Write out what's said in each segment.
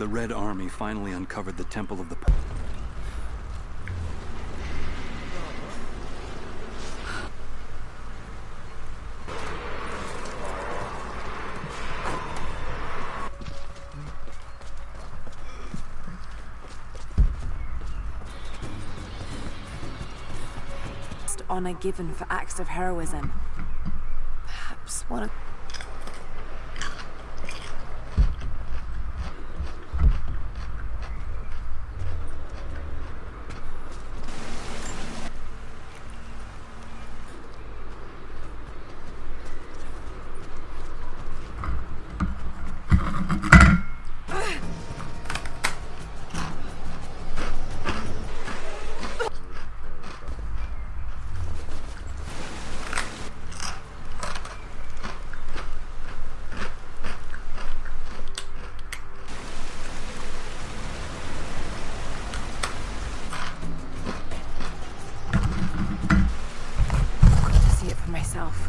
The Red Army finally uncovered the Temple of the... Honor given for acts of heroism. Perhaps one of... myself.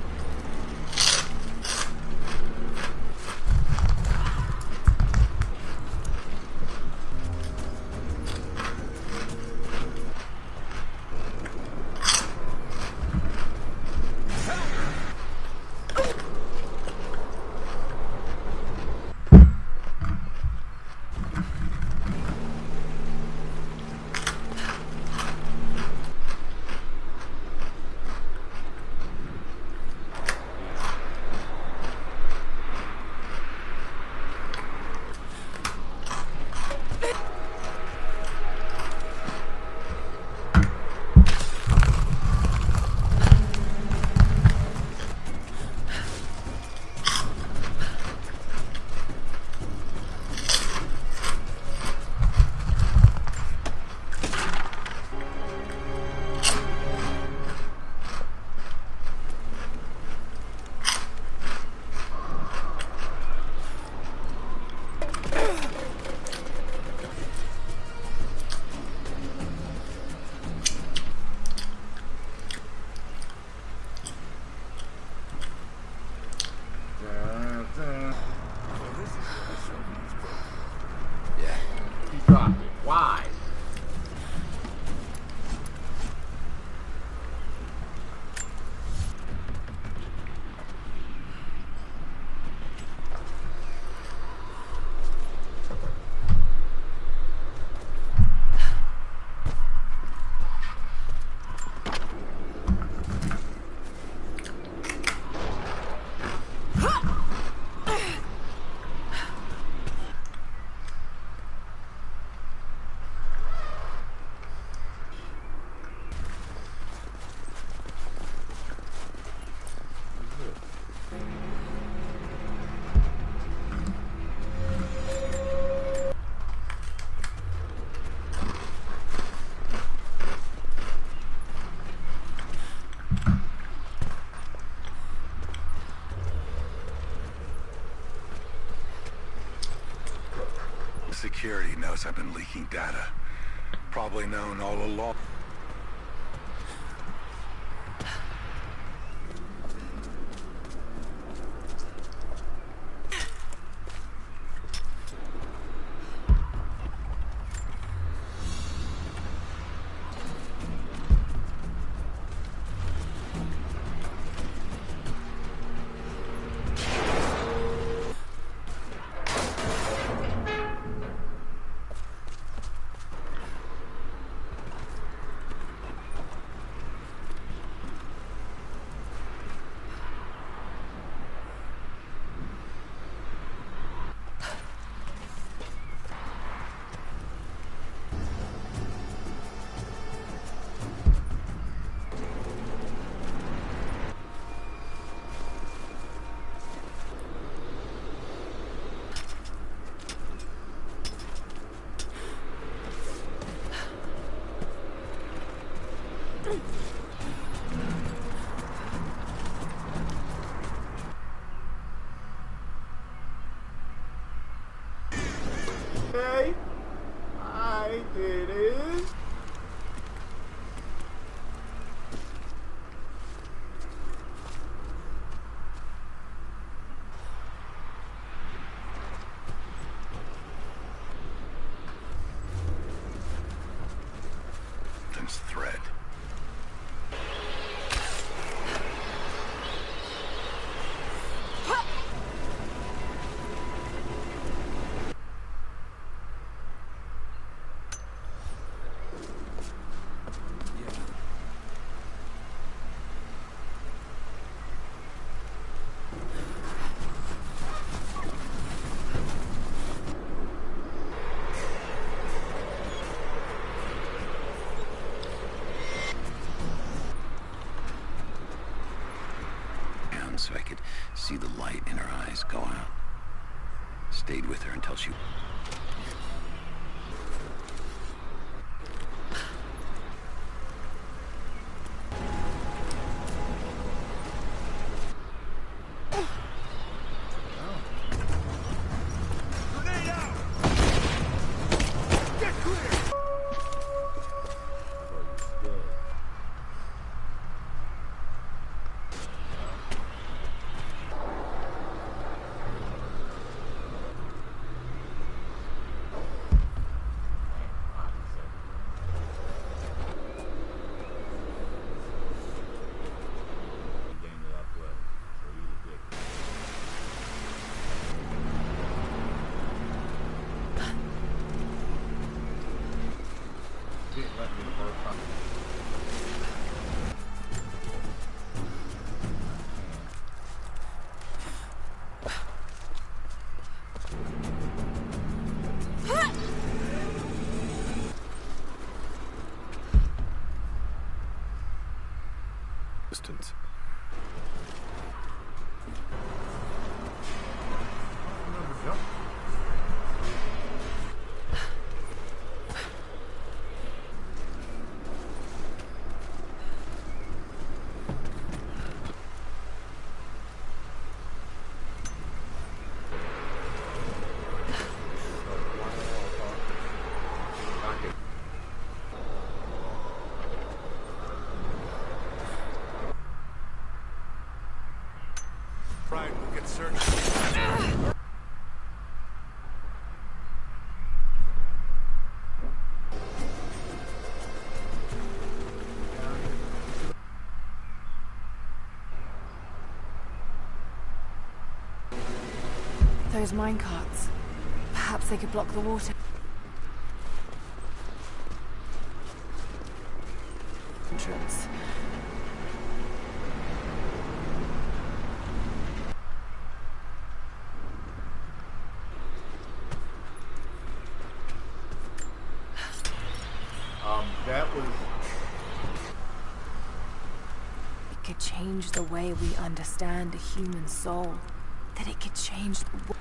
Why? Security knows I've been leaking data. Probably known all along. Hey, I did it. thread. So I could see the light in her eyes go out. Stayed with her until she... Distance. Right, we'll get searched. Those minecarts. Perhaps they could block the water. Entrance. That was... It could change the way we understand a human soul. That it could change the world.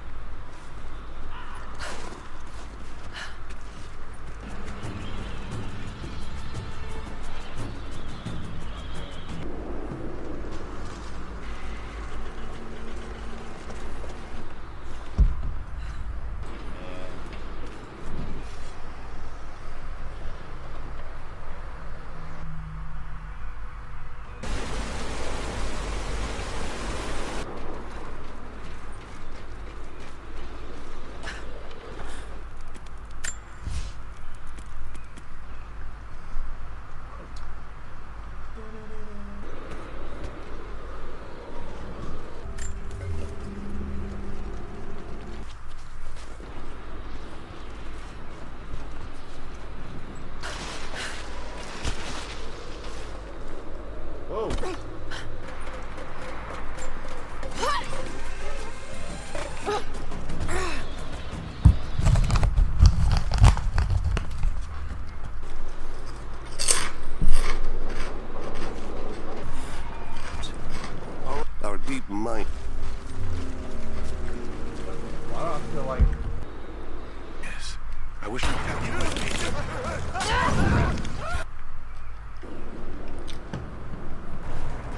Whoa. Our deep mind. Why do I feel like... Yes. I wish I could get with me.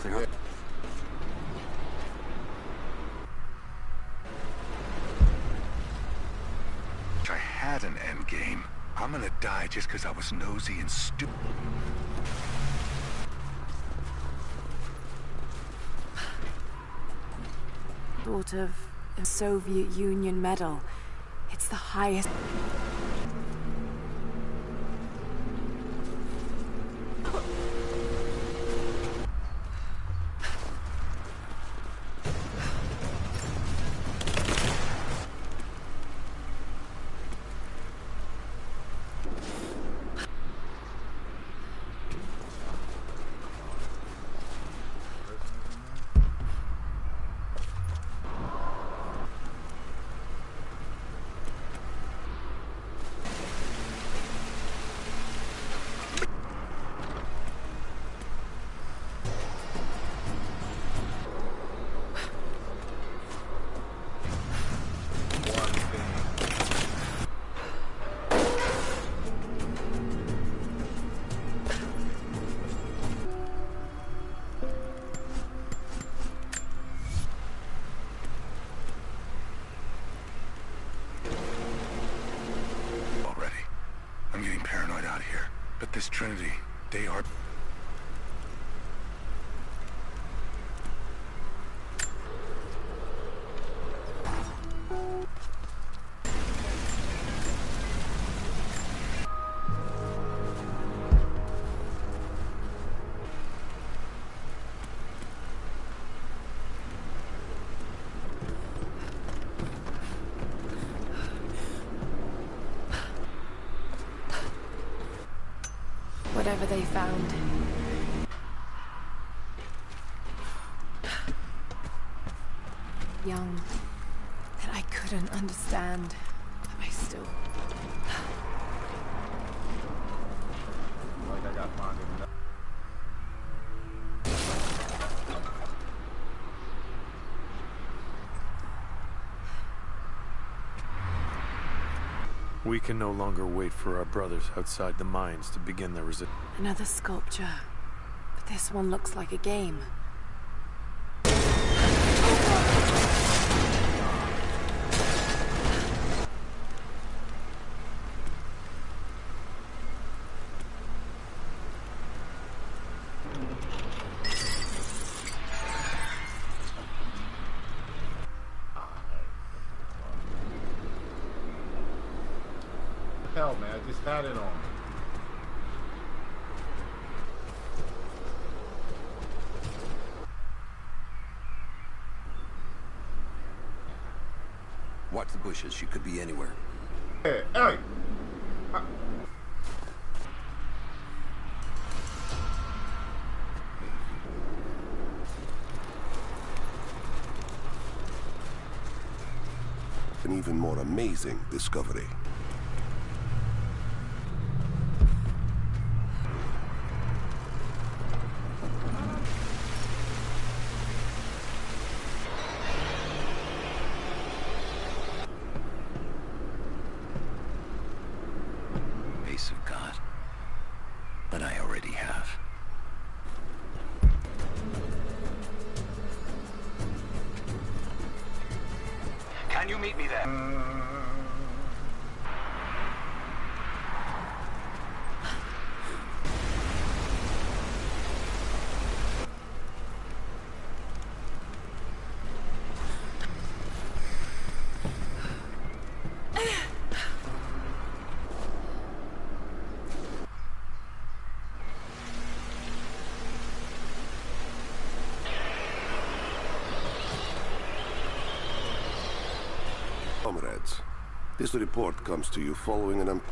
clear. I had an end game. I'm gonna die just because I was nosy and stupid. Sort of a Soviet Union medal. It's the highest. I'm getting paranoid out here. But this Trinity, they are... Whatever they found. Young, that I couldn't understand, but I still... Like I got mine in that. We can no longer wait for our brothers outside the mines to begin their resistance. Another sculpture. But this one looks like a game. Hell, man, I just had it on. Watch the bushes. She could be anywhere. Hey, hey! An even more amazing discovery. Of God, but I already have. Can you meet me there? Comrades, this report comes to you following an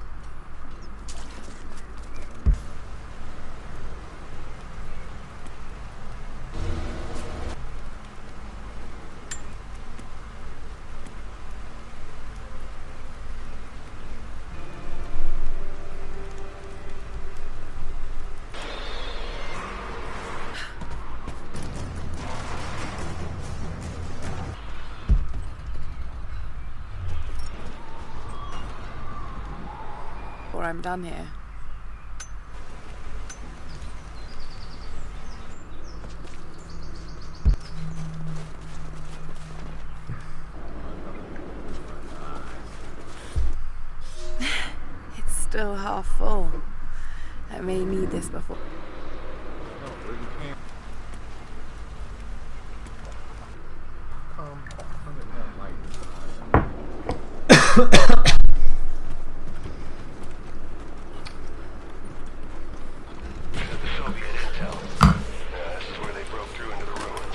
Or I'm done here. still half full. I may need this before. No, really can't. Turn the damn light. This is the Soviet intel. This is where they broke through into the ruins.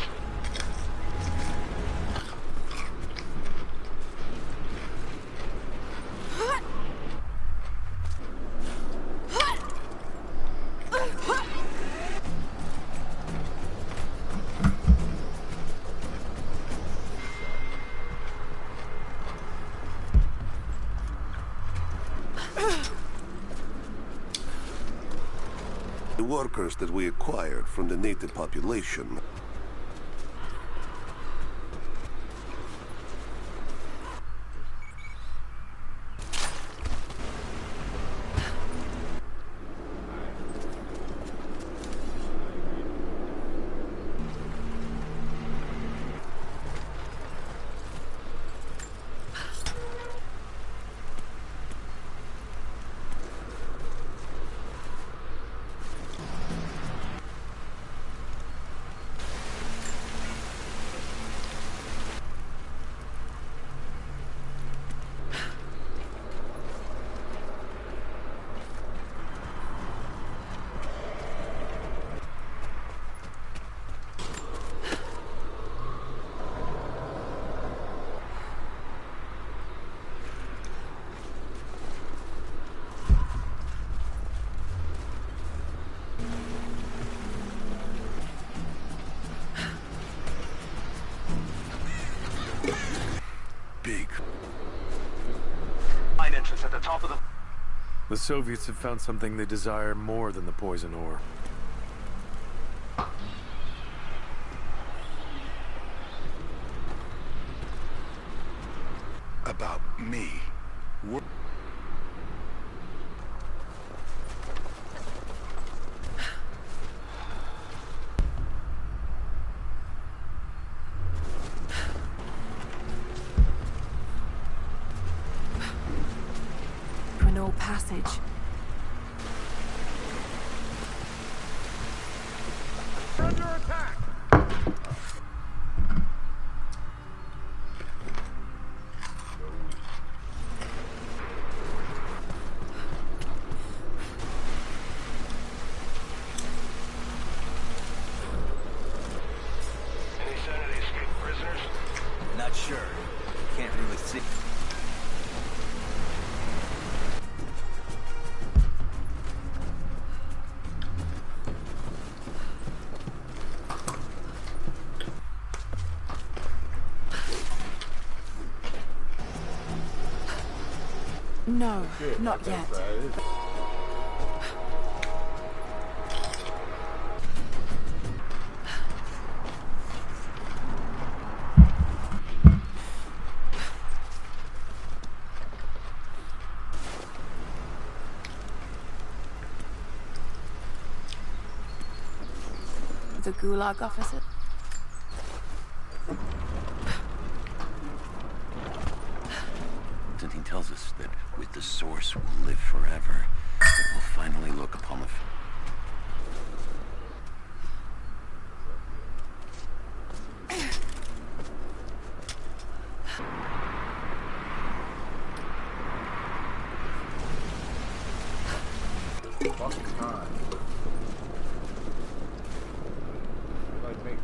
The workers that we acquired from the native population. Big. Mine entrance at the top of the... The Soviets have found something they desire more than the poison ore. About me. Renault Passage. Under attack! Any sign of the escaped prisoners? Not sure. Can't really see. No, Shit, not that's yet. outside. The Gulag officer. Something tells us that with the Source we'll live forever. That we'll finally look upon the... Fucking time. Like me.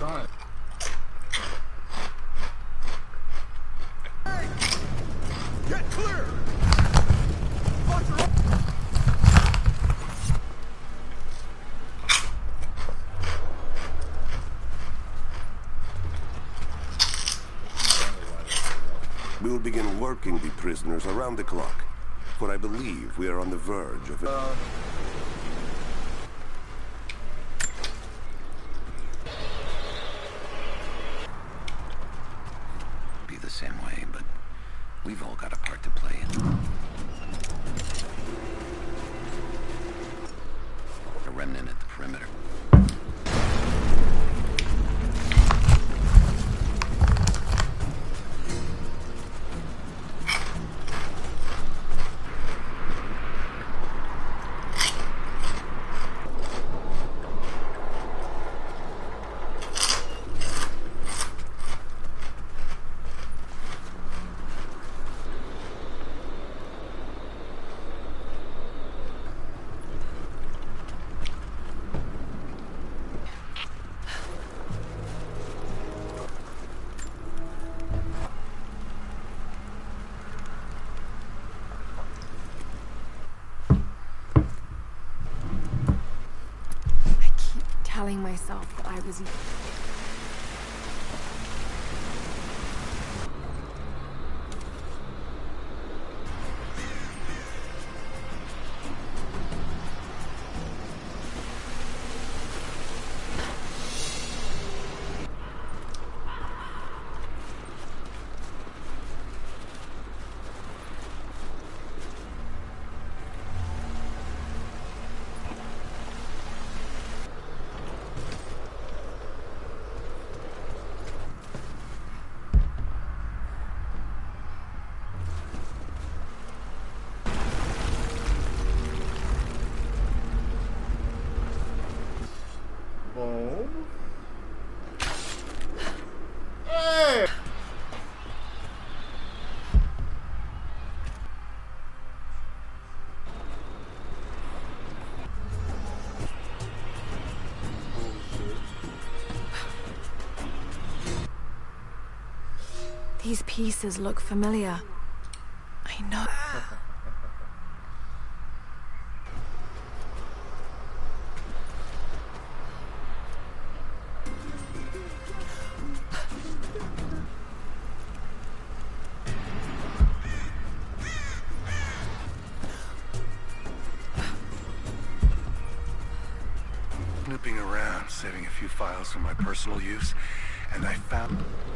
trying. Get clear! Watch your... We will begin working the prisoners around the clock, for I believe we are on the verge of it. Be the same way, but we've all got a part to play in. A remnant at the perimeter. Telling myself that I was... Boom. Hey! These pieces look familiar. I know. Snooping around, saving a few files for my personal use, and I found...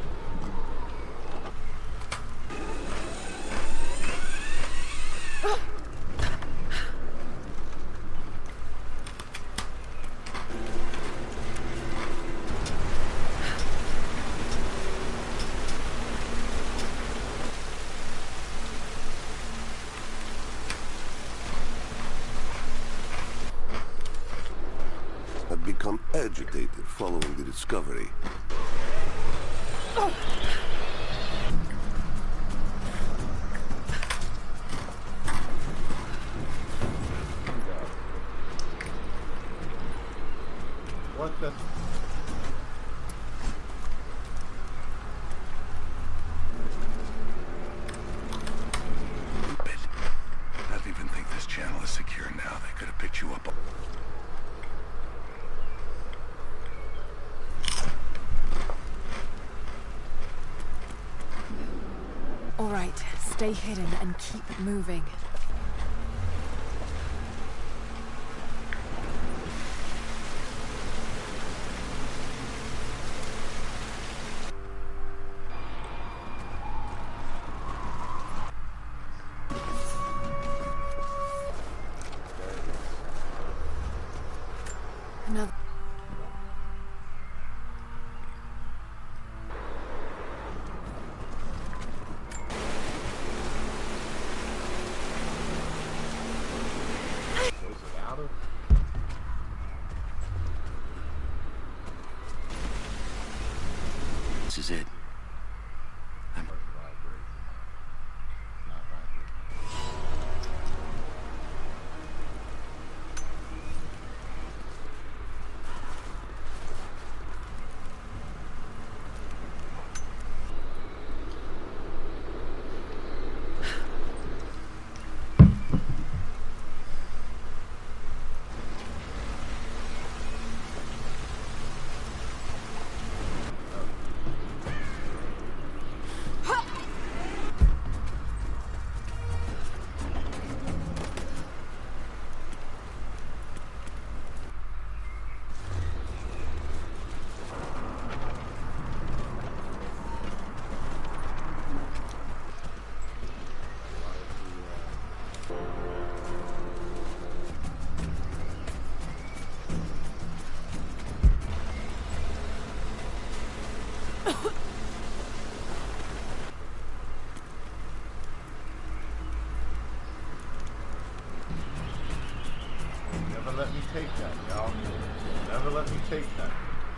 Had become agitated following the discovery. What the? Stupid. I don't even think this channel is secure now. They could have picked you up. All right, stay hidden and keep moving. Another... Never let me take that, y'all. Never let me take that.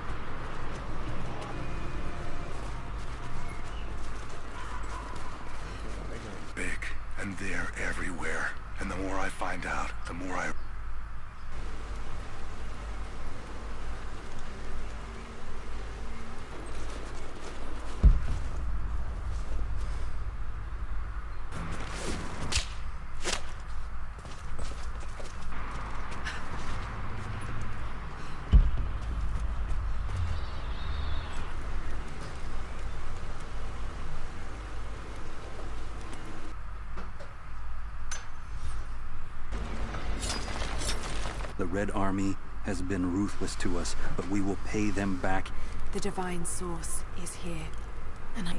Big, and they're everywhere. And the more I find out, the more I... The Red Army has been ruthless to us, but we will pay them back. The divine source is here, and I...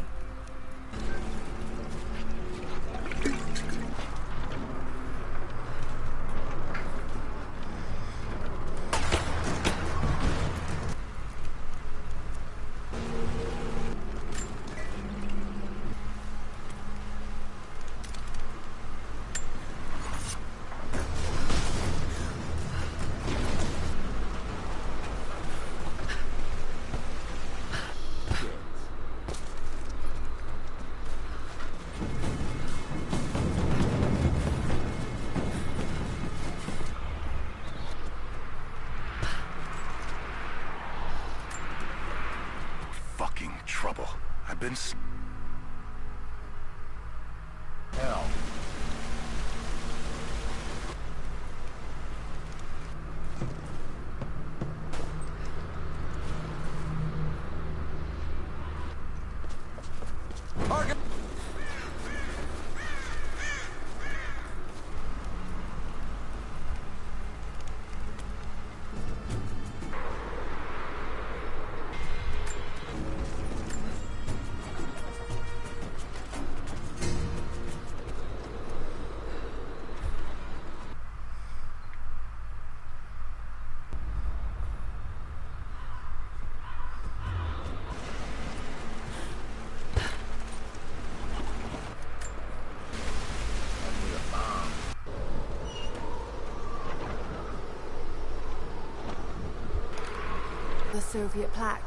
Fucking trouble. I've been... Hell. The Soviet plaque.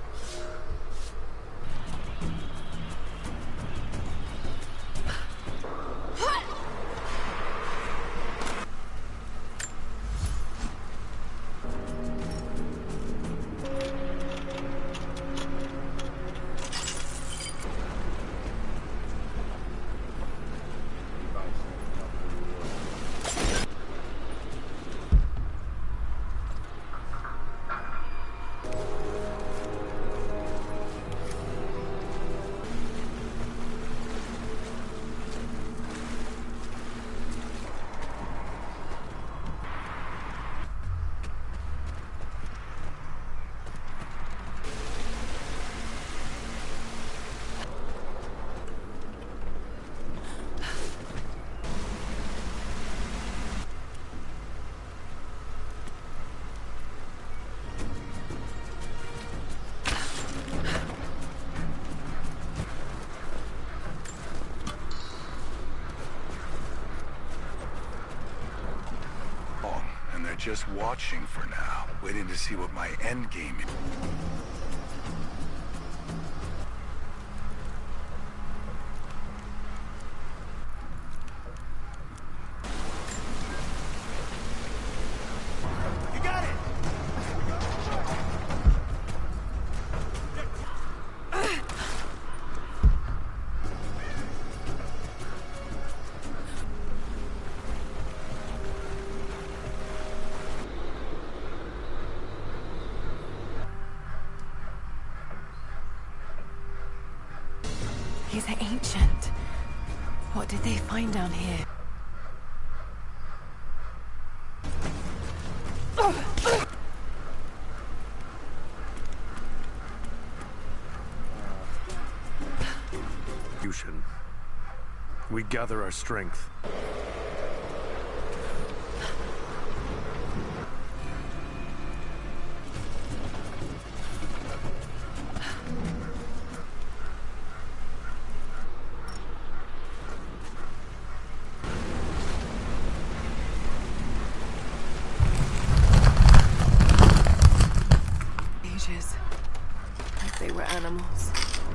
Just watching for now, waiting to see what my end game is. You got it! He's ancient. What did they find down here? We gather our strength. they were animals.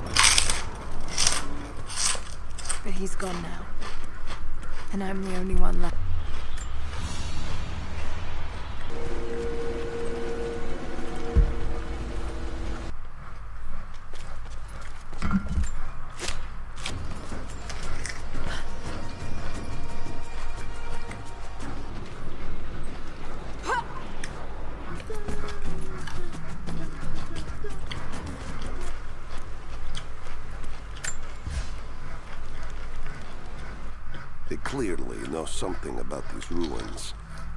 But he's gone now. And I'm the only one left. They clearly know something about these ruins.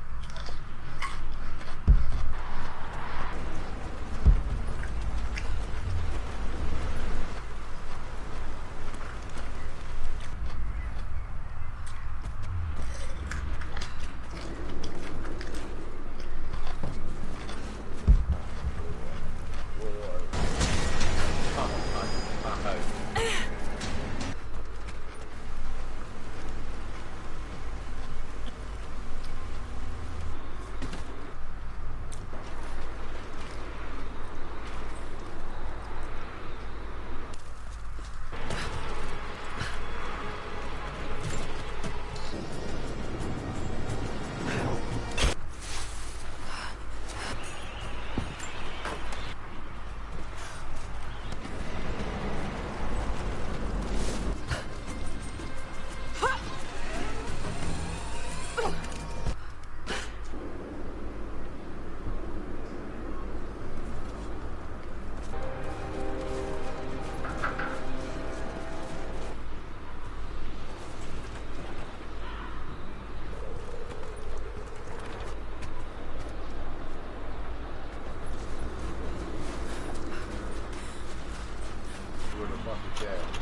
Where the fuck is that?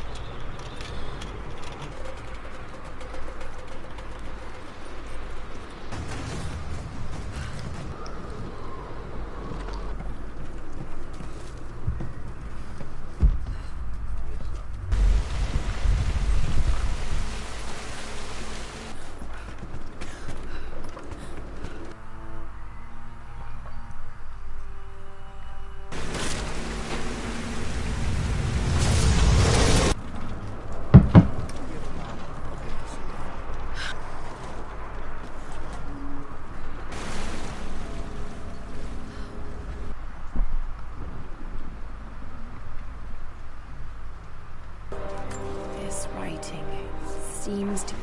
This writing seems to...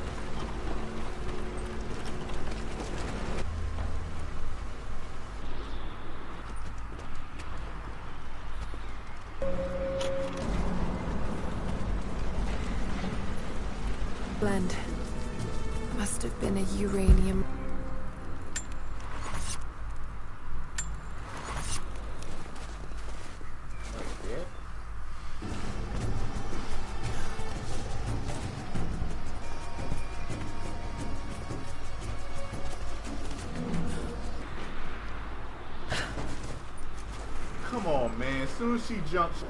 blend. Must have been a uranium... Come on, man. As soon as she jumps.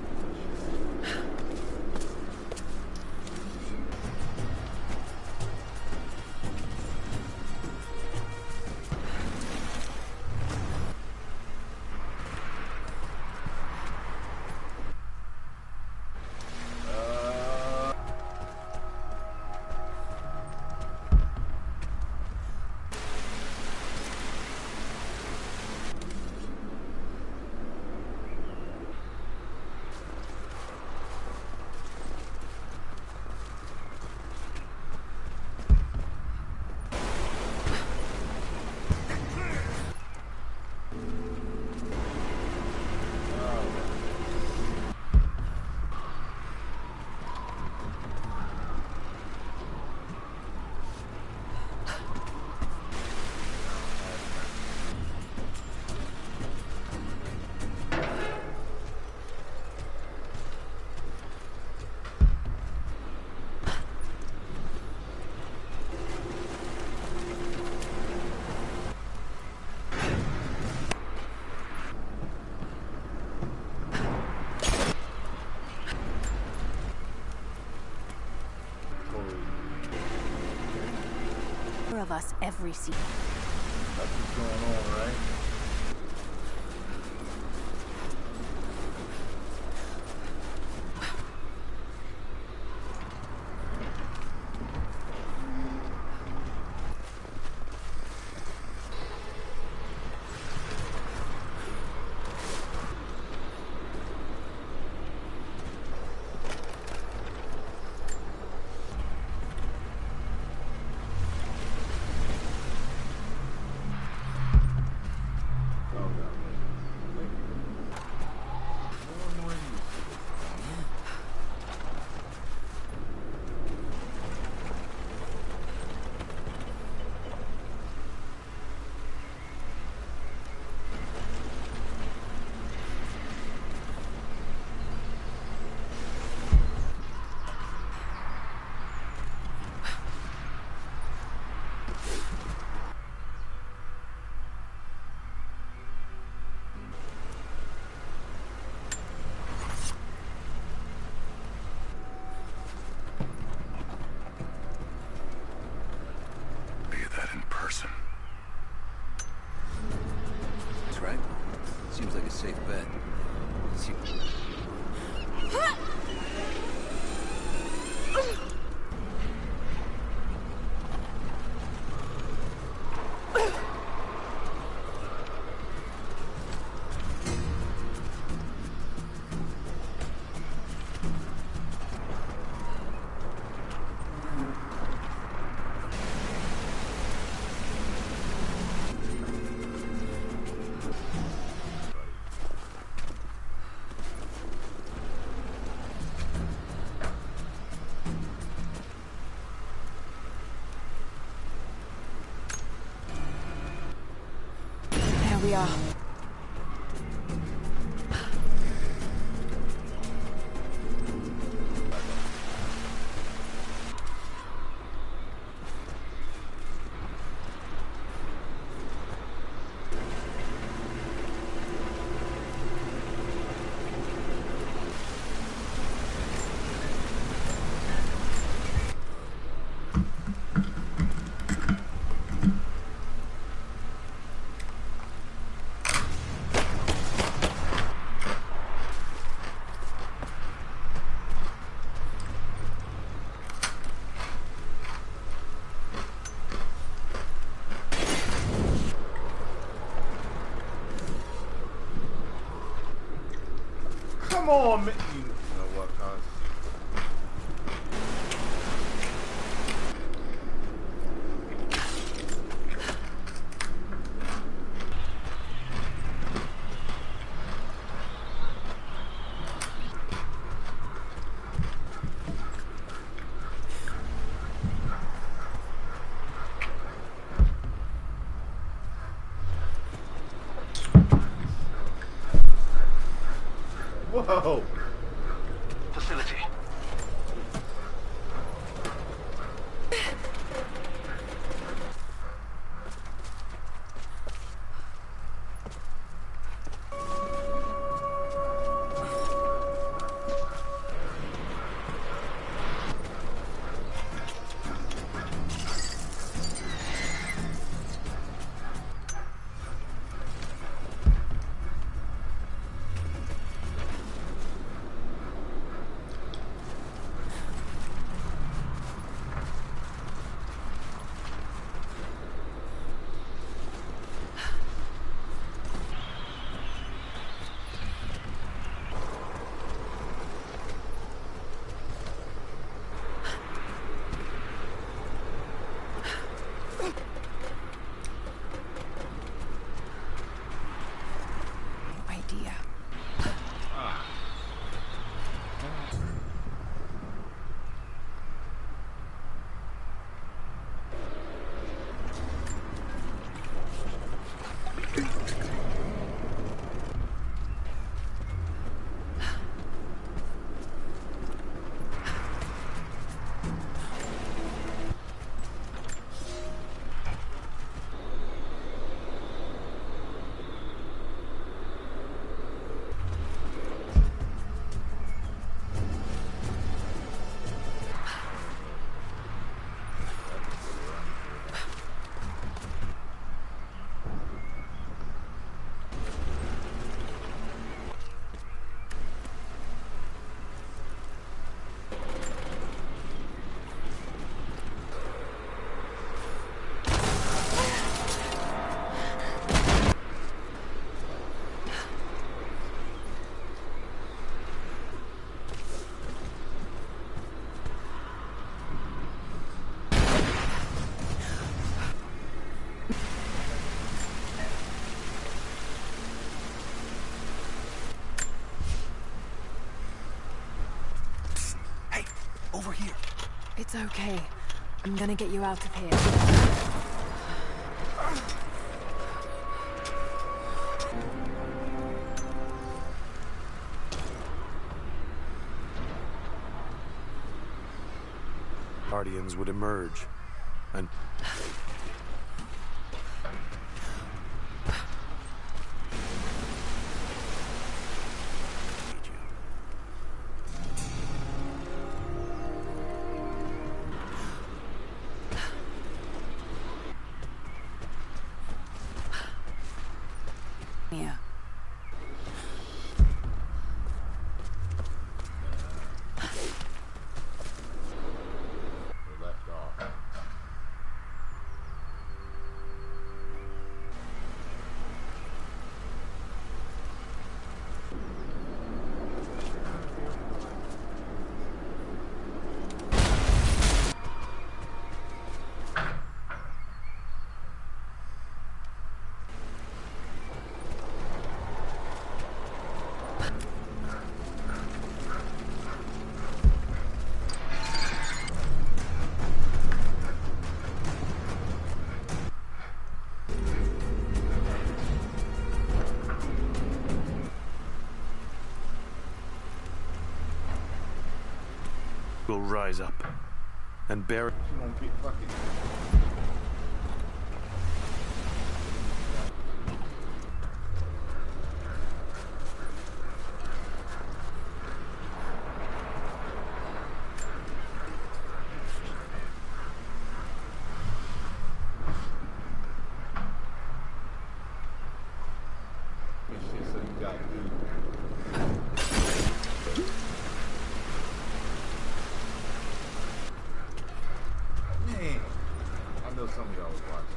of us every season. That's what's going on, right? we are. Come on, man. You know what, cuz? Whoa! Facility. Idea. Over here. It's okay. I'm gonna get you out of here. Guardians would emerge, and Yeah. We left off. will rise up and bear. She won't get fucking. Shit, so you got dude. Man, I know some of y'all was watching.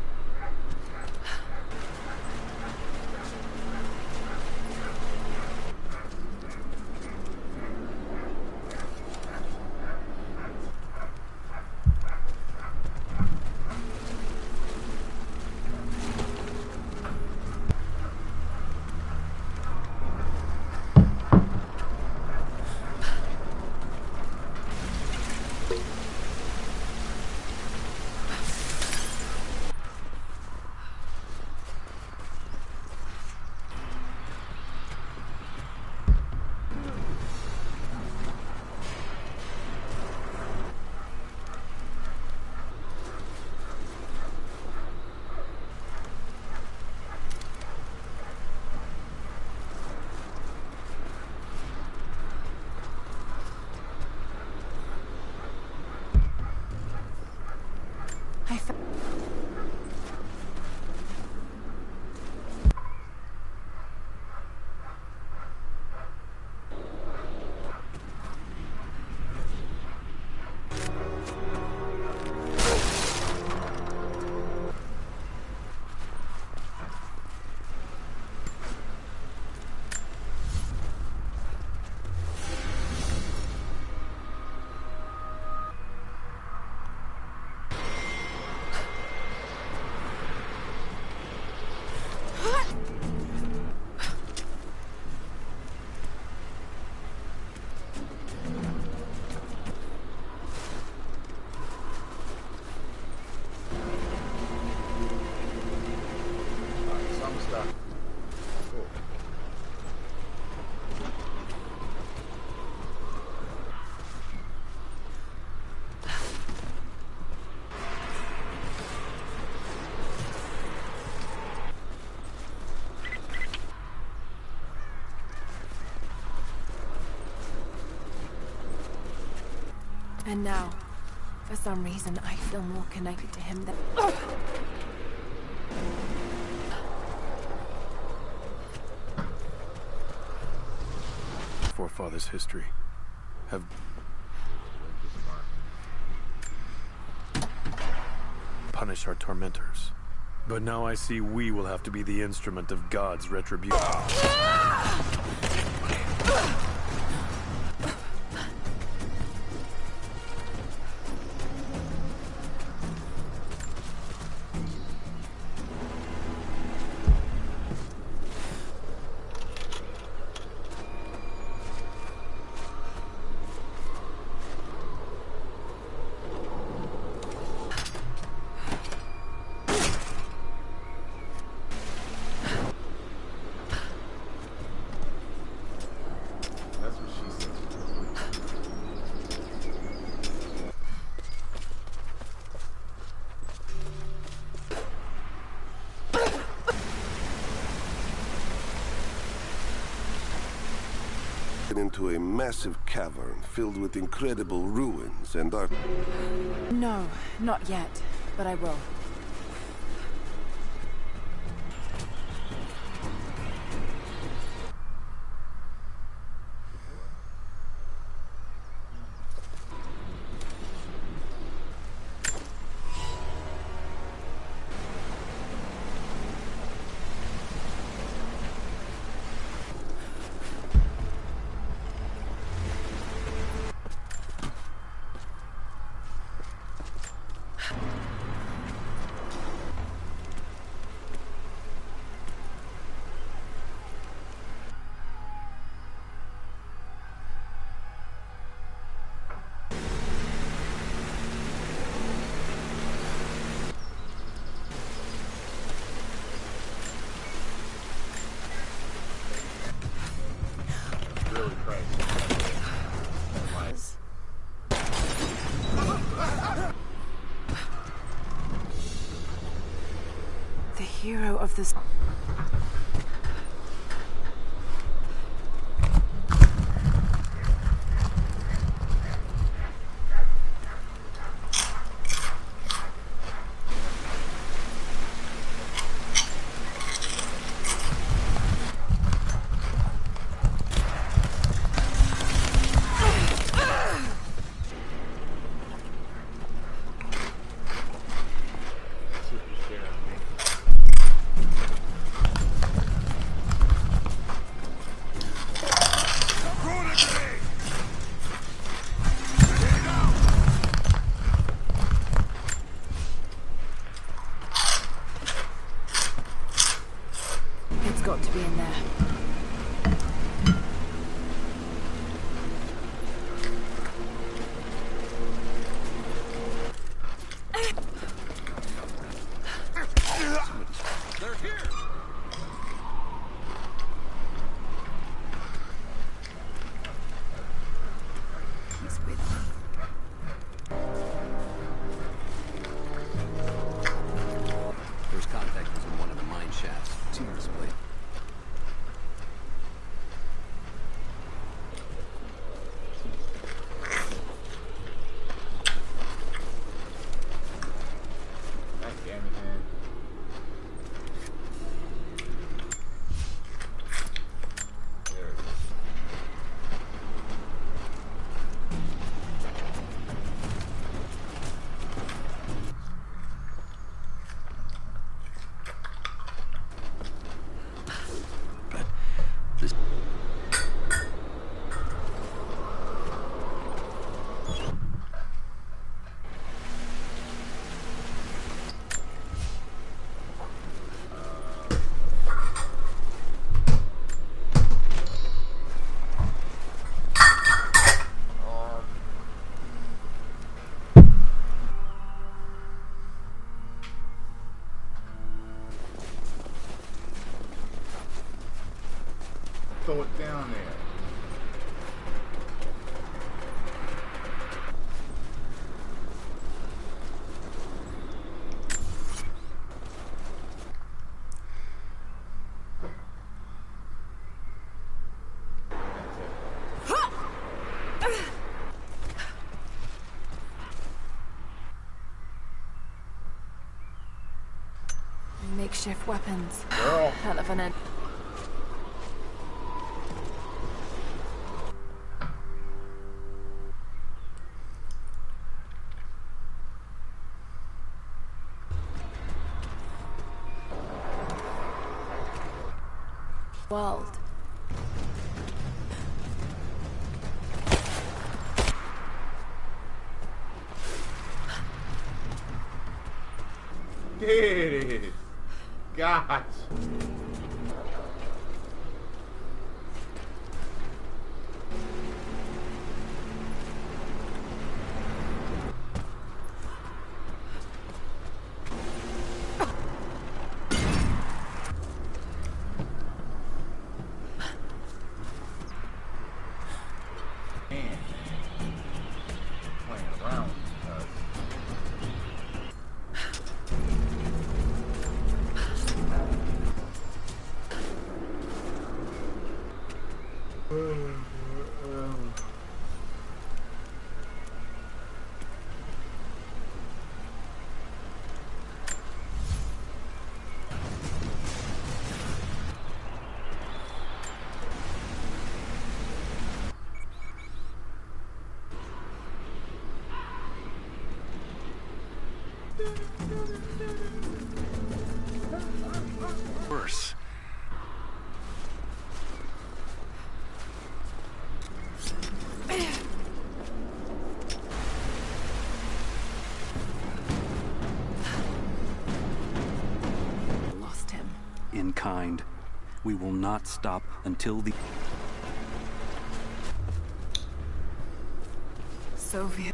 And now, for some reason, I feel more connected to him than... Forefathers' history have punished our tormentors. But now I see we will have to be the instrument of God's retribution. Into a massive cavern filled with incredible ruins and art. No, not yet, but I will. hero of this. It's got to be in there. They're here! He's with me. First contact was in one of the mine shafts. See her display. God damn it, man. There it is. But this... Throw it down there. Makeshift weapons. Girl. Hell of an end. World. There it is. Gosh. Man. Playing around with us. Worse. Lost him. In kind. We will not stop until the... Soviet.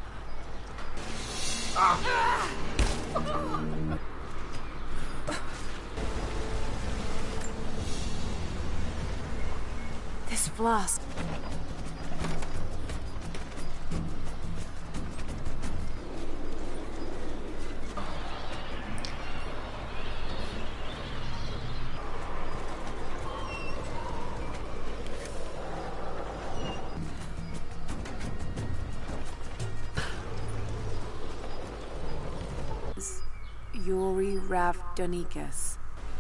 This flask. Yuri Ravdonikis.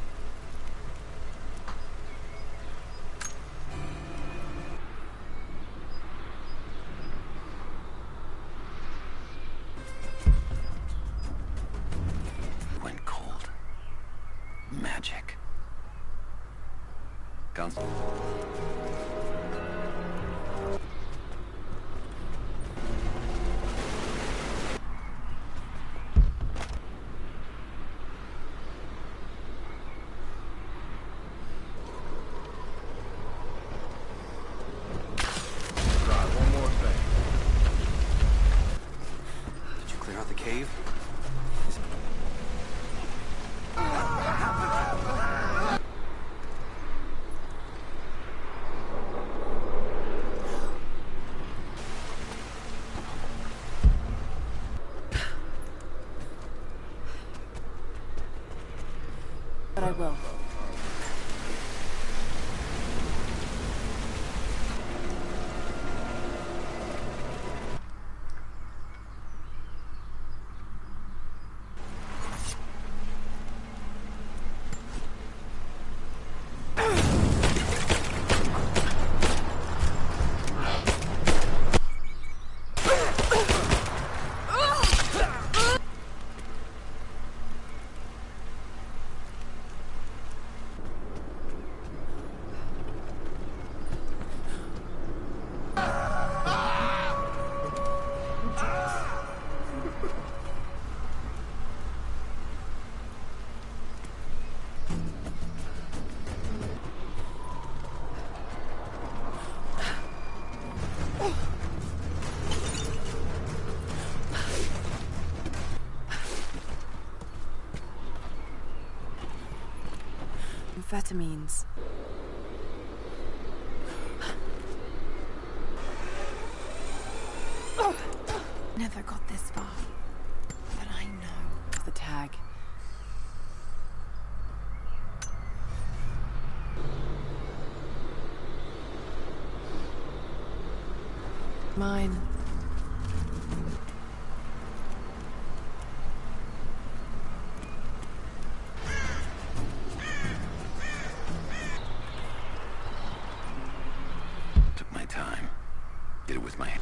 Went cold. Magic. Guns. Cave? But I will. Amphetamines. Never got this far, but I know the tag. Mine. Took my time. Did it with my...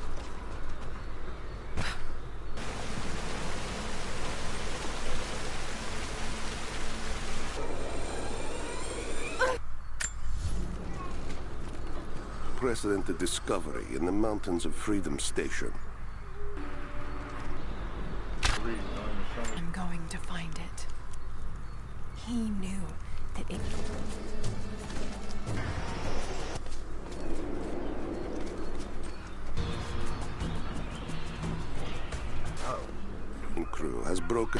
Unprecedented discovery in the mountains of Freedom Station. I'm going to find it. He knew that it... And crew has broken...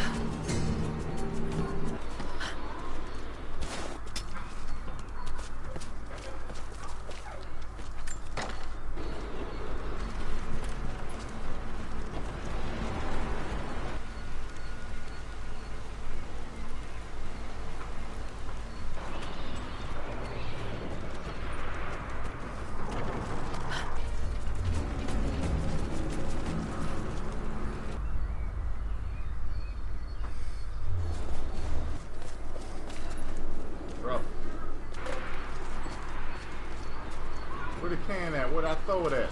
Where the can at? Where'd I throw it at?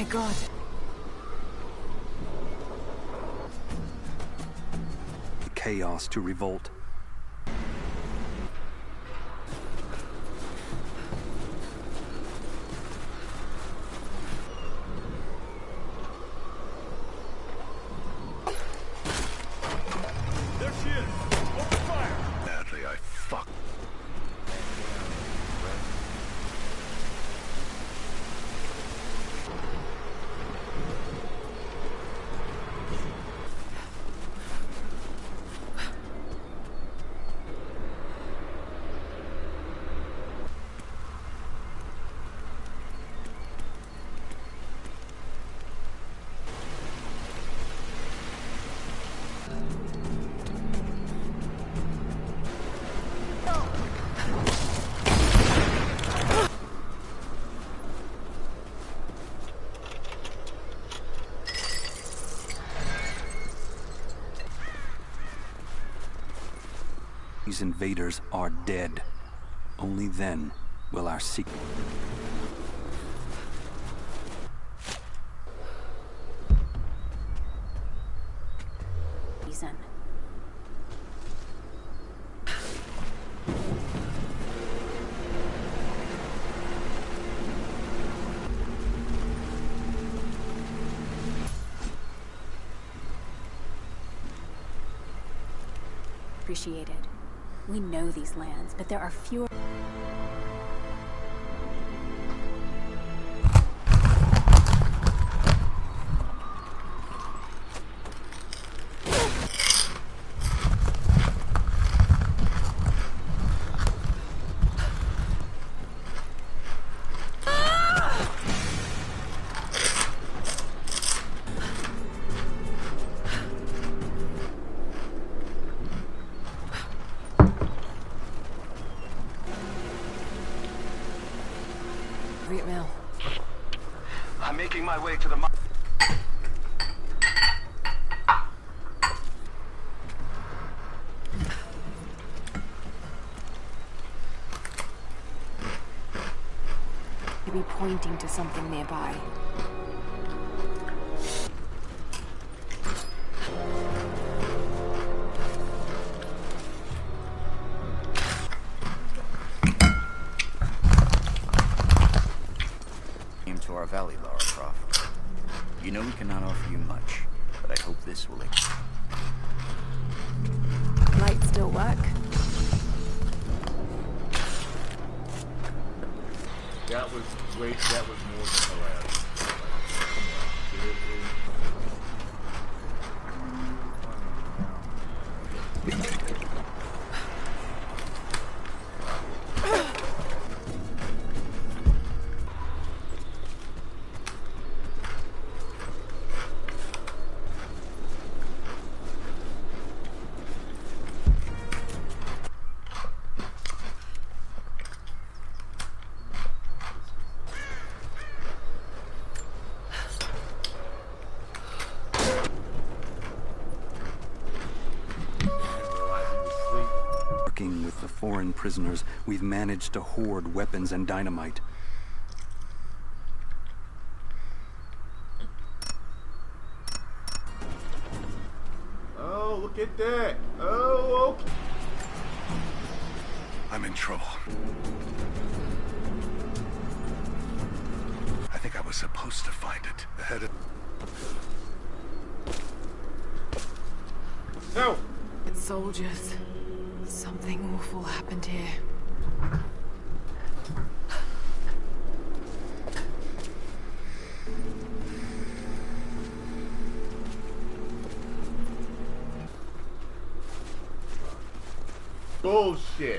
god. Chaos to revolt. Badly, I fucked. These invaders are dead. Only then will our secret... Reason. Appreciated. We know these lands, but there are fewer... Mill. I'm making my way to the... Maybe pointing to something nearby. To our valley, Lara Croft. You know we cannot offer you much, but I hope this will... Lights still work? That was more than hilarious. Seriously. Working with the foreign prisoners, we've managed to hoard weapons and dynamite. Oh, look at that. Oh, okay. I'm in trouble. I think I was supposed to find it. Ahead of... No! It's soldiers. Something awful happened here. Bullshit.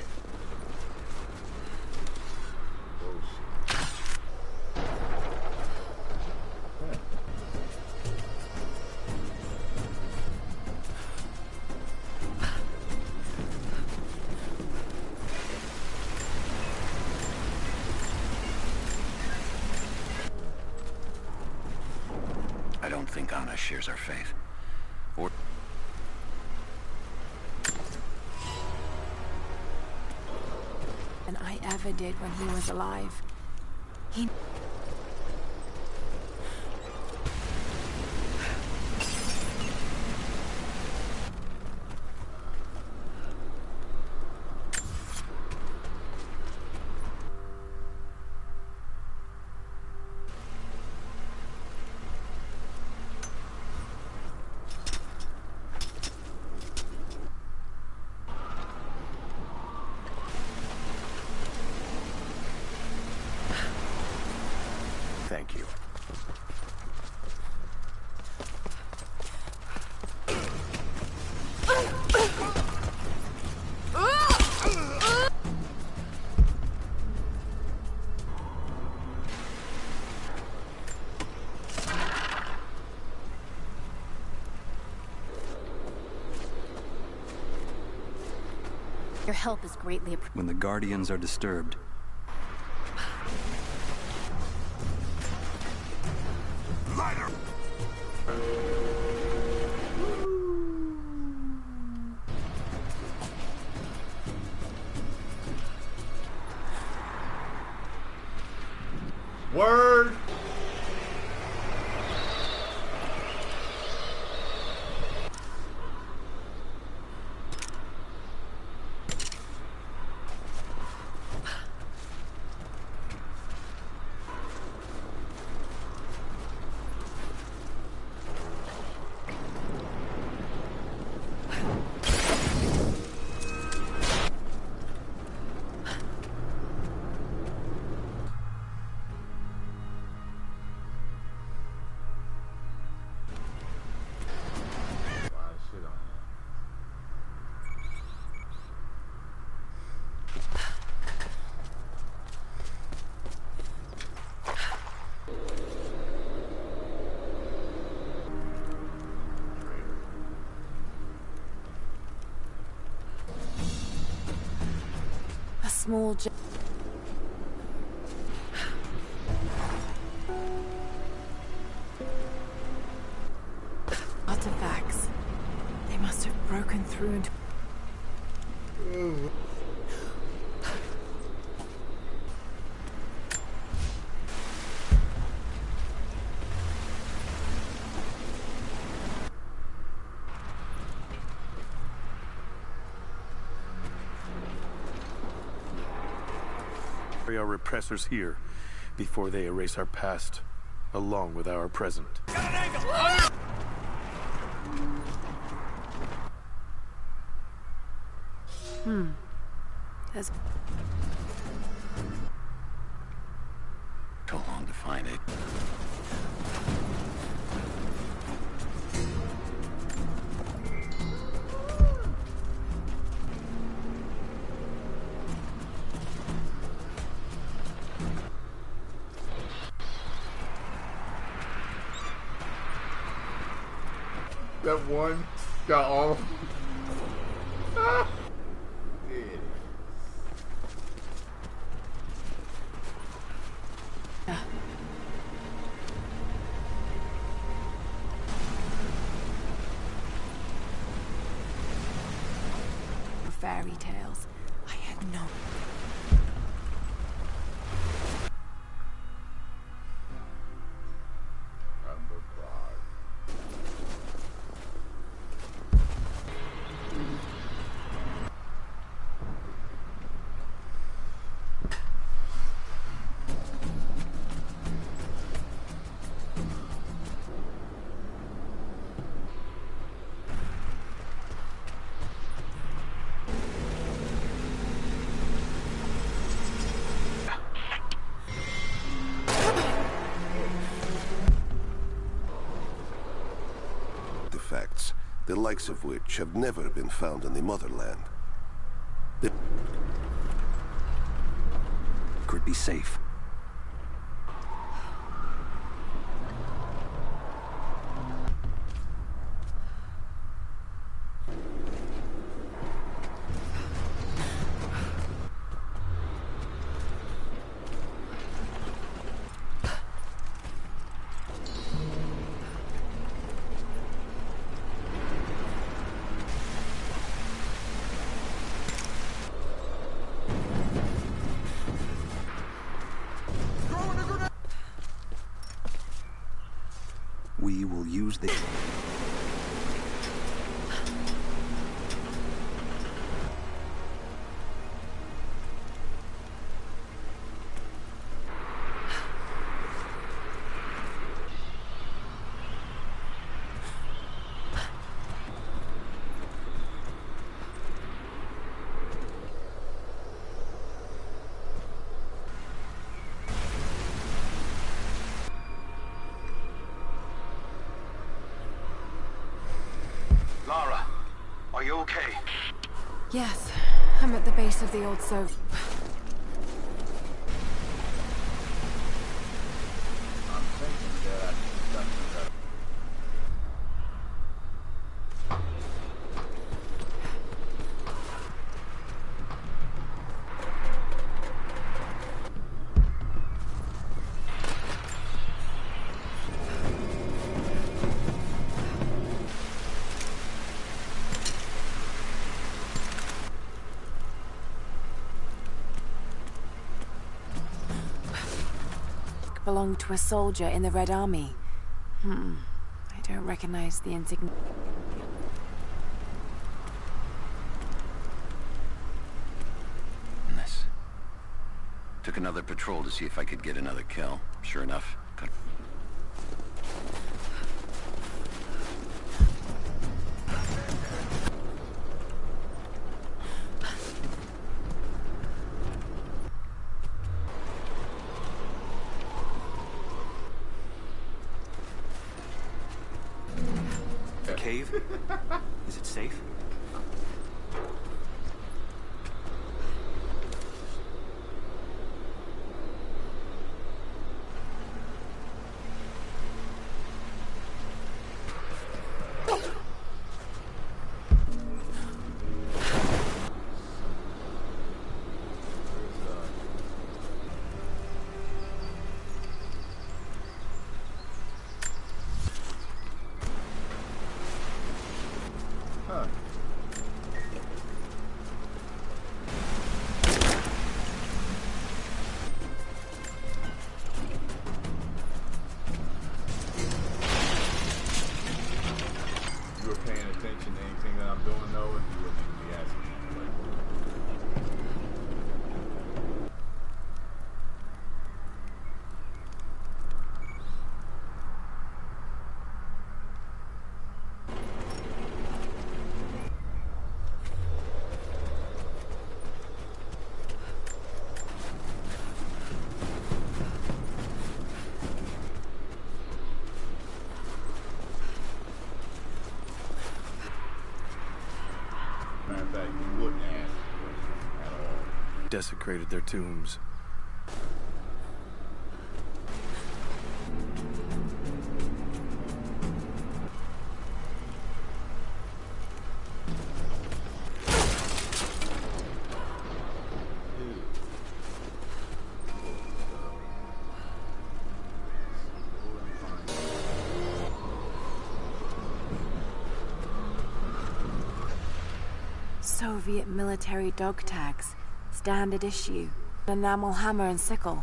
I don't think Anna shares our faith. Or... Than I ever did when he was alive. He... Thank you. Your help is greatly appreciated. When the Guardians are disturbed, Lighter! Word! A small artifacts. They must have broken through into... Our repressors here before they erase our past, along with our present. There's... So long to find it. That one got all. Ah. Yeah. Fairy tales. I had no... Artifacts, the likes of which have never been found in the motherland. They could be safe. We will use the... okay? Yes, I'm at the base of the old sofa. I'm thinking that I need something better. Belonged to a soldier in the Red Army. I don't recognize the insignia. Took another patrol to see if I could get another kill. Sure enough, Cave? Is it safe? You were paying attention to anything that I'm doing, though, and you wouldn't even be asking me. Matter of fact, you wouldn't ask at all. Desecrated their tombs. Soviet military dog tags. Standard issue. Enamel hammer and sickle.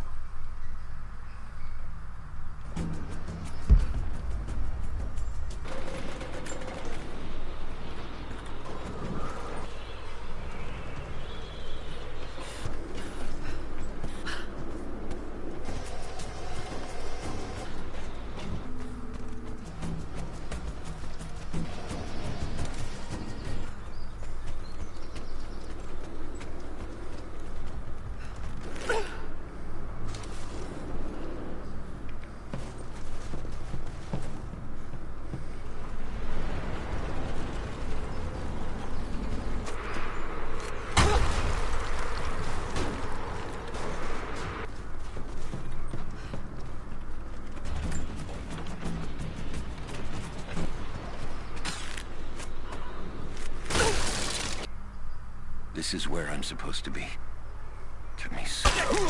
this is where I'm supposed to be. Took me so...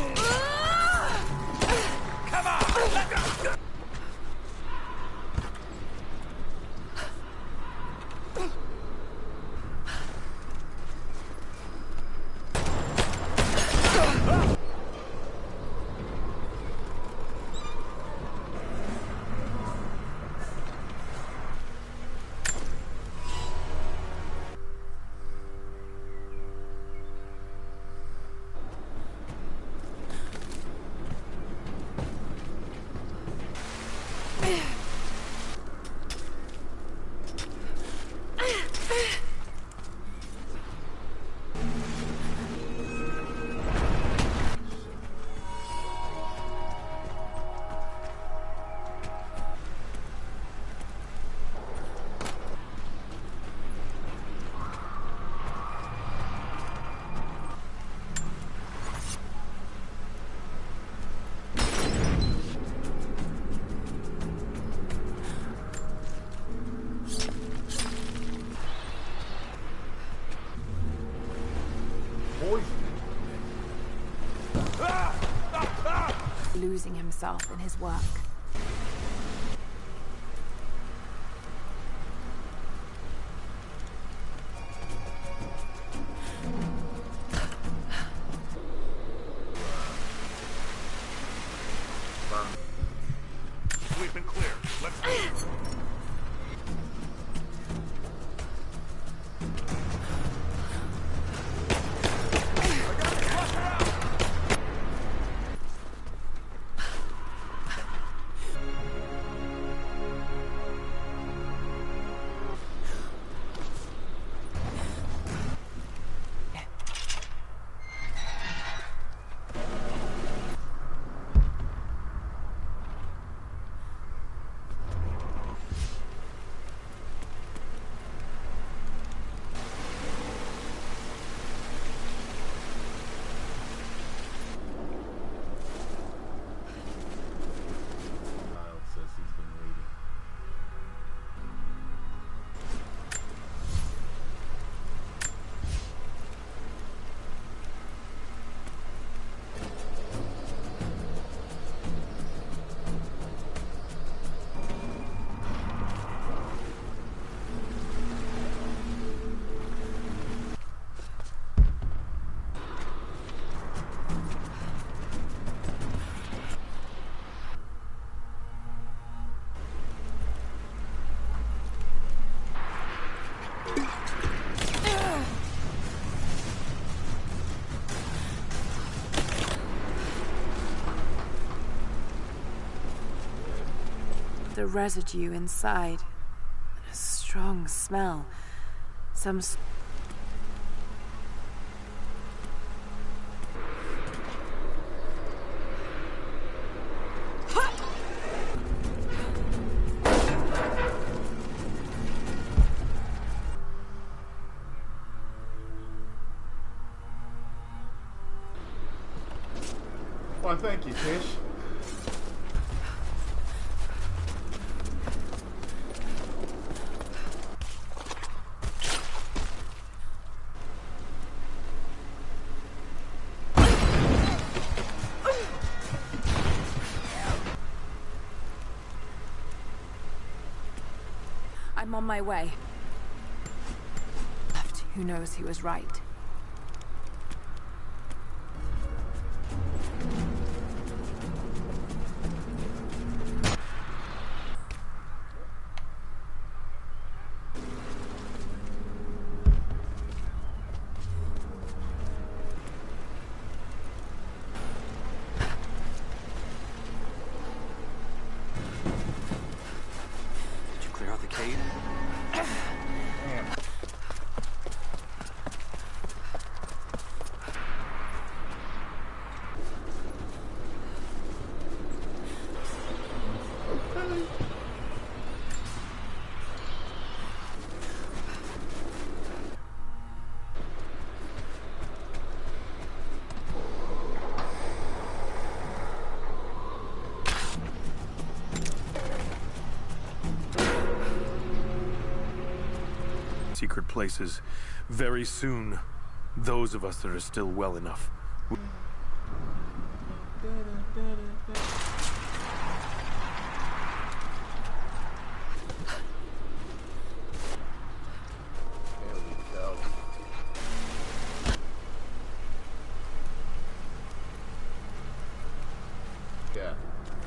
Come on! Let go! poison. Losing himself in his work. We've been clear. Let's move. The residue inside. A strong smell. Some... Why, thank you, Tish. I'm on my way. Who knows, he was right. Did you clear out the cave? Secret places. Very soon, those of us that are still well enough. There we go. Yeah.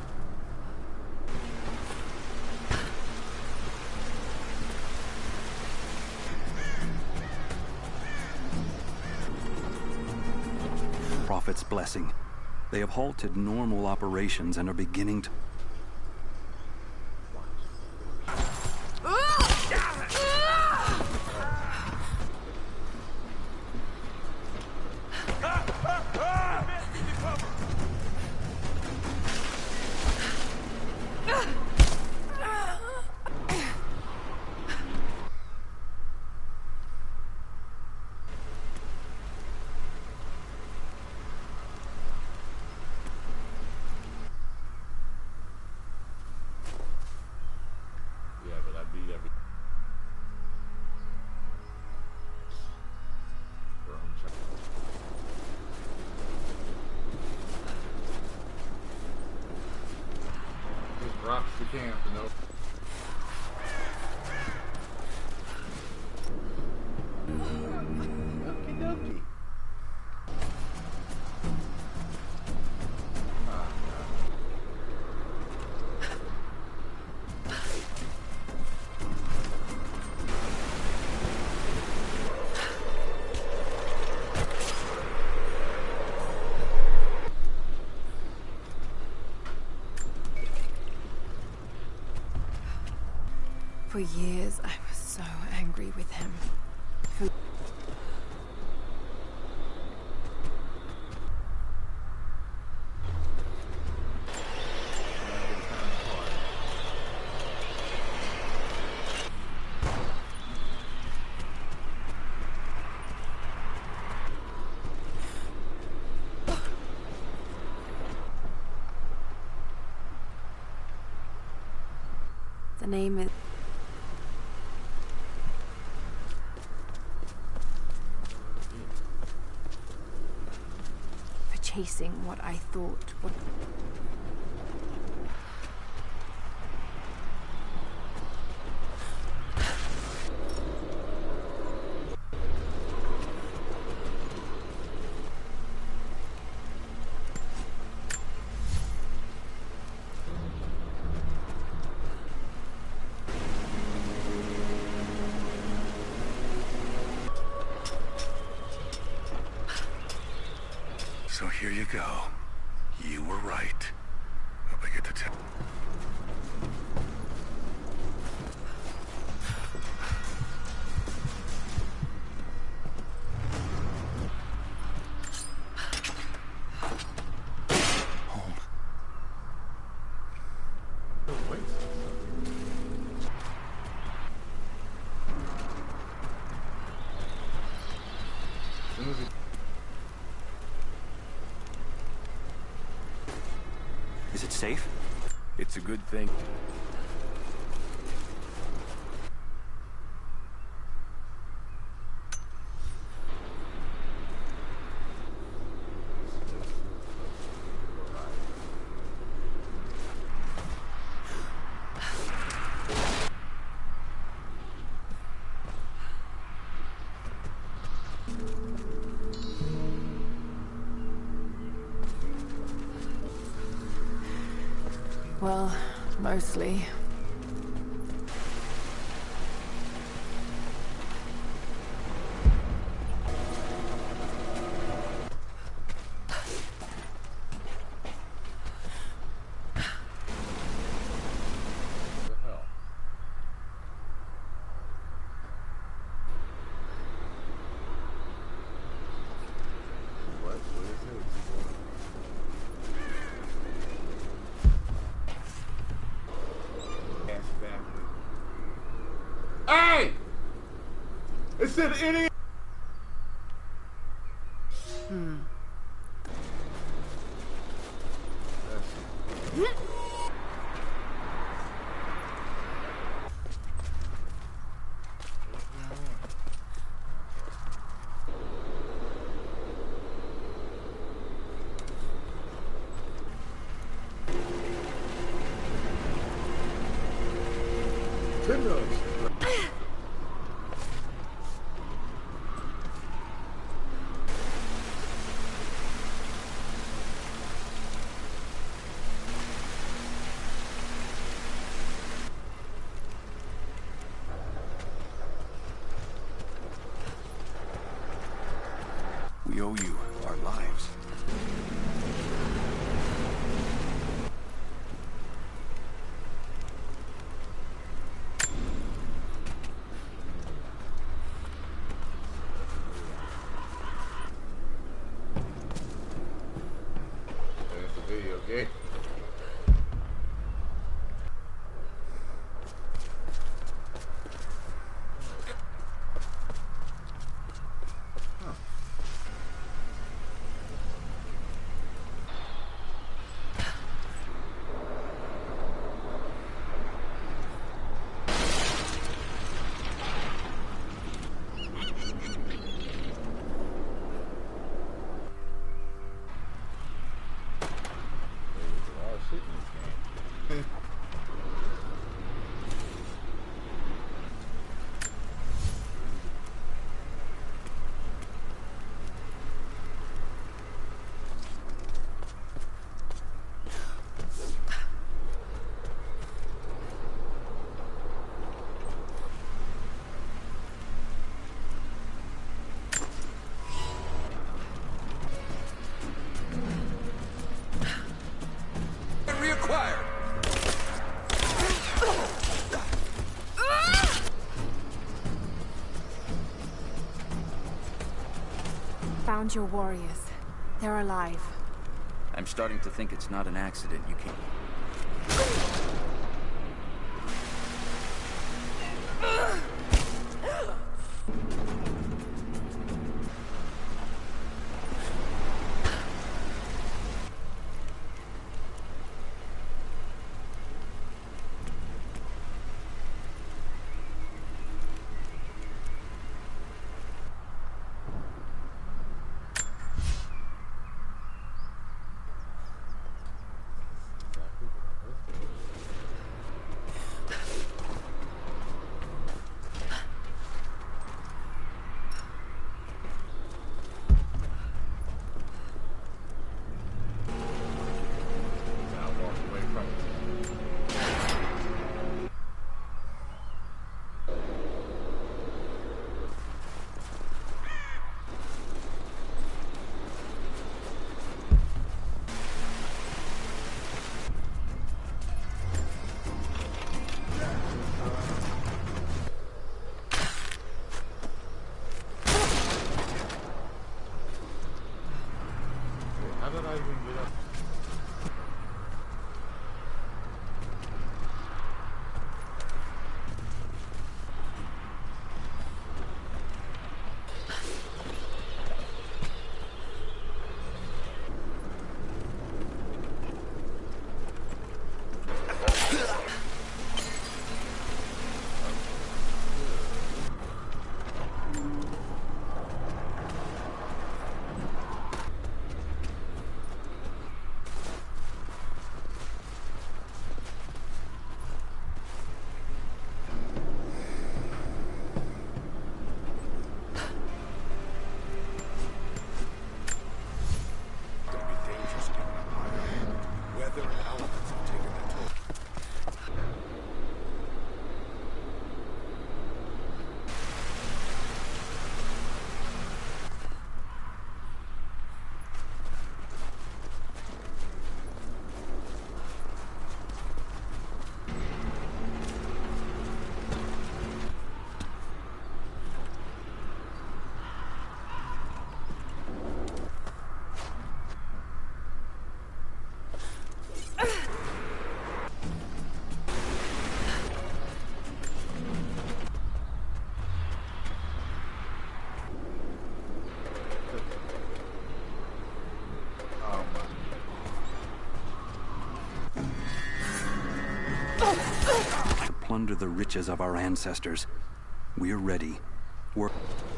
Prophet's blessing. They have halted normal operations and are beginning to... the camp, you know. Okie dokie. For years, I was so angry with him. The name is... for chasing what I thought would... So here you go. You were right. Hope I get to tell. Home. Wait. As soon as it... Is it safe? It's a good thing. well, mostly. Hey! It's an idiot! We owe you our lives. That's the video game. found your warriors. They're alive. I'm starting to think it's not an accident. You can't... How did I even get up? Plunder the riches of our ancestors. We're ready. We're...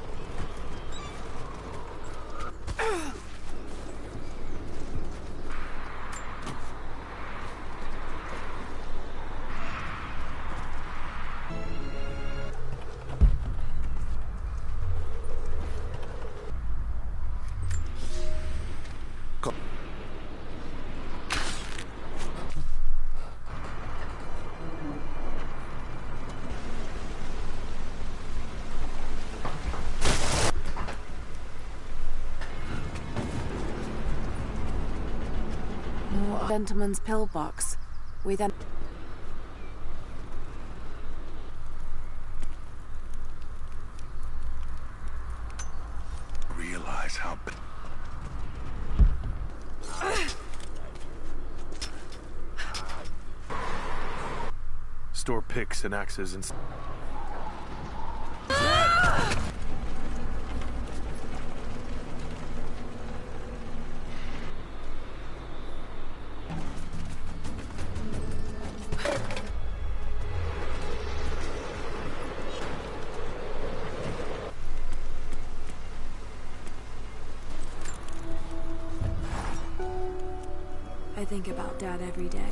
Gentleman's pillbox. We then... Realize how... Store picks and axes and... I think about Dad every day.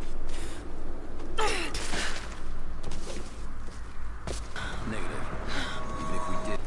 Negative. Even if we did...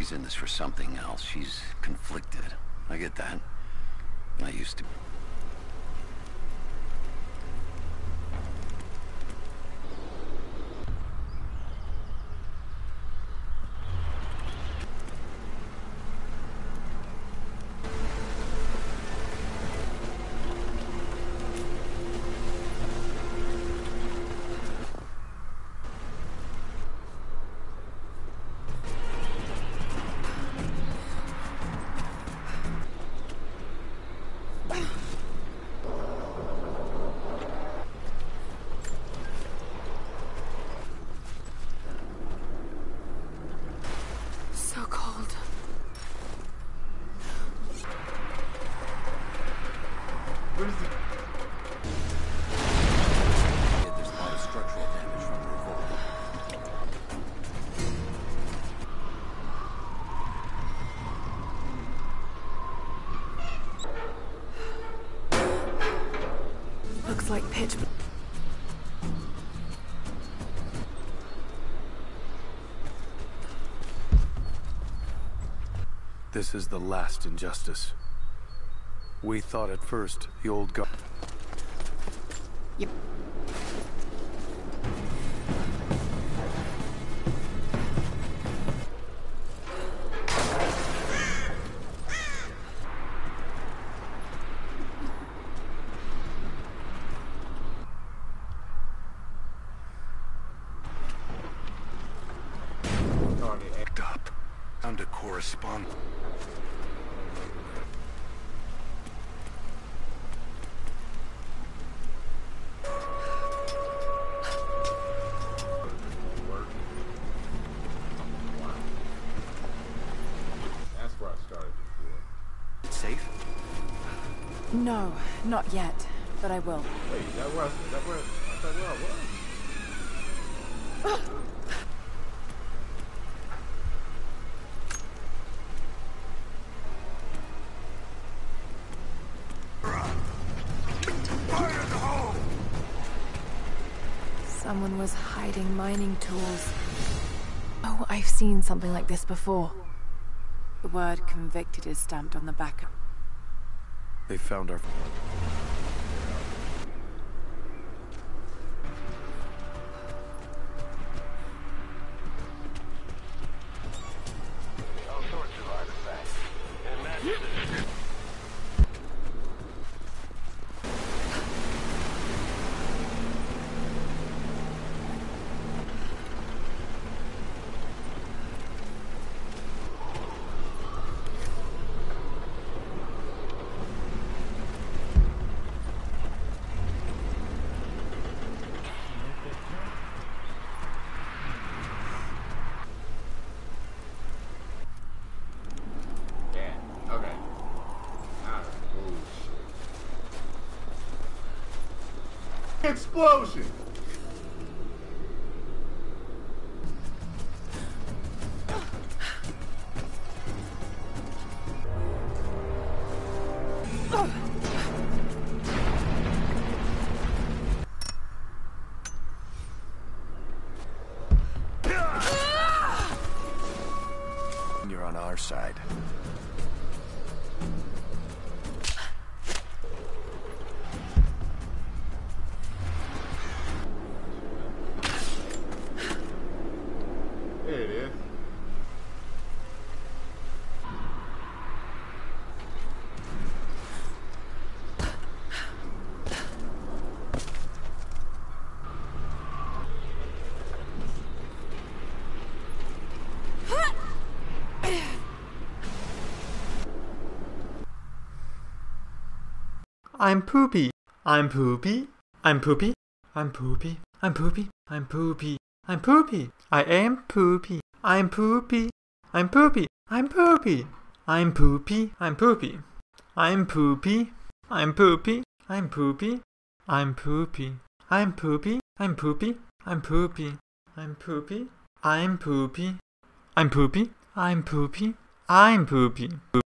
she's in this for something else. She's conflicted. I get that. I used to. There's a lot of structural damage from the revolt. Looks like pitch. This is the last injustice. We thought at first the old guard. Yep. Up. Time to correspond. That's where I started before. It's safe? No, not yet, but I will. Wait, is that where I thought where I was? Someone was hiding mining tools. Oh, I've seen something like this before. The word convicted is stamped on the back. They found our. Explosion! You're on our side. There it is. I'm poopy. I'm poopy. I'm poopy. I'm poopy. I'm poopy. I'm poopy. I'm poopy. I am poopy. I'm poopy. I'm poopy. I'm poopy. I'm poopy. I'm poopy. I'm poopy. I'm poopy. I'm poopy. I'm poopy. I'm poopy. I'm poopy. I'm poopy. I'm poopy. I'm poopy. I'm poopy. I'm poopy. I'm poopy.